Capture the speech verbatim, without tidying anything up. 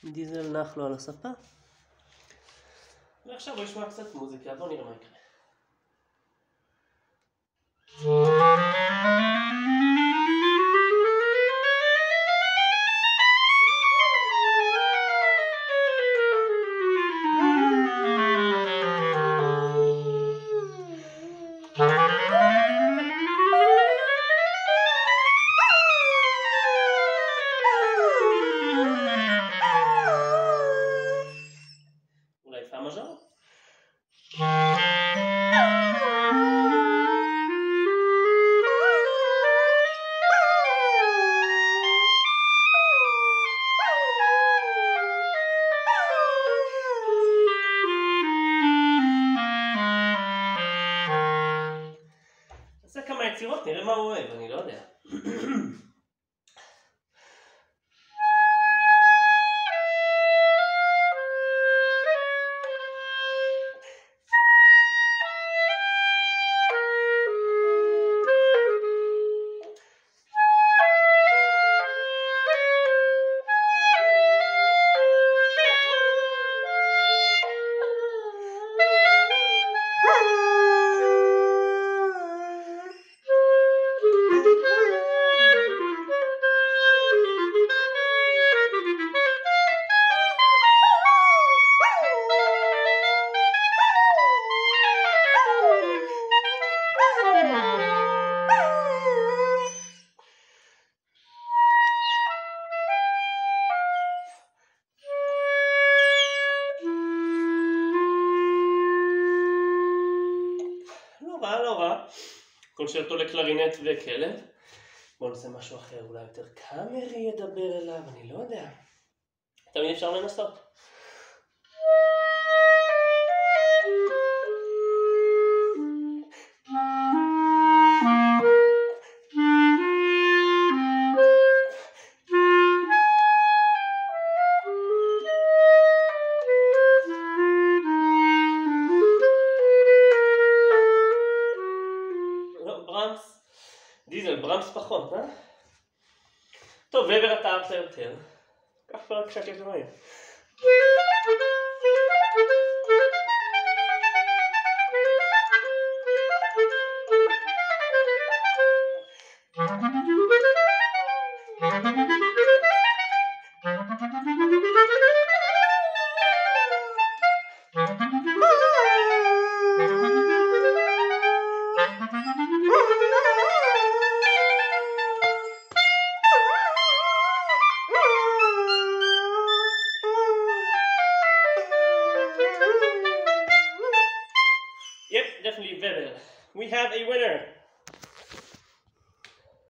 דיזל נח לו על הספה. ועכשיו הוא ישמע קצת מוזיקה, בואו נראה מה יקרה. אולי פעם מז'ור? נעשה כמה יצירות, נראה מה הוא אוהב, אני לא יודע. לא רע, לא רע. קונצ'רטו לקלרינט וכלב. בואו נעשה משהו אחר, אולי יותר קאמרי ידבר אליו, אני לא יודע. תמיד אפשר לנסות. ברמס, דיזל, ברמס פחות, אה? טוב, ובר אתה אהבת יותר. קח פרק שקט למעין. Yep, definitely Weber. We have a winner.